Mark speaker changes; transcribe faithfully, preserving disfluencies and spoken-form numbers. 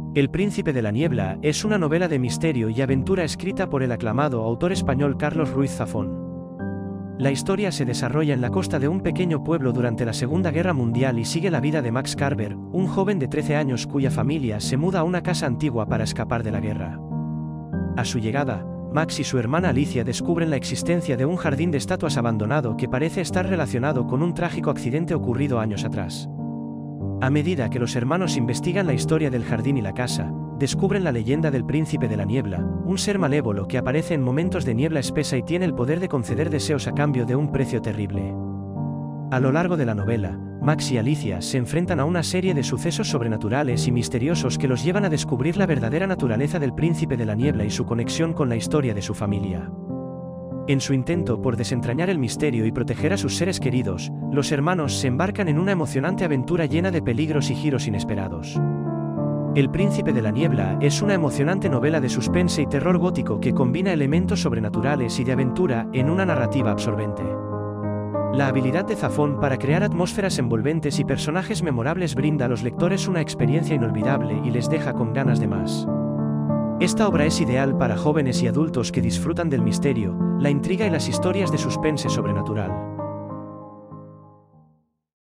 Speaker 1: El Príncipe de la Niebla es una novela de misterio y aventura escrita por el aclamado autor español Carlos Ruiz Zafón. La historia se desarrolla en la costa de un pequeño pueblo durante la Segunda Guerra Mundial y sigue la vida de Max Carver, un joven de trece años cuya familia se muda a una casa antigua para escapar de la guerra. A su llegada, Max y su hermana Alicia descubren la existencia de un jardín de estatuas abandonado que parece estar relacionado con un trágico accidente ocurrido años atrás. A medida que los hermanos investigan la historia del jardín y la casa, descubren la leyenda del Príncipe de la Niebla, un ser malévolo que aparece en momentos de niebla espesa y tiene el poder de conceder deseos a cambio de un precio terrible. A lo largo de la novela, Max y Alicia se enfrentan a una serie de sucesos sobrenaturales y misteriosos que los llevan a descubrir la verdadera naturaleza del Príncipe de la Niebla y su conexión con la historia de su familia. En su intento por desentrañar el misterio y proteger a sus seres queridos, los hermanos se embarcan en una emocionante aventura llena de peligros y giros inesperados. El Príncipe de la Niebla es una emocionante novela de suspense y terror gótico que combina elementos sobrenaturales y de aventura en una narrativa absorbente. La habilidad de Zafón para crear atmósferas envolventes y personajes memorables brinda a los lectores una experiencia inolvidable y les deja con ganas de más. Esta obra es ideal para jóvenes y adultos que disfrutan del misterio, la intriga y las historias de suspense sobrenatural.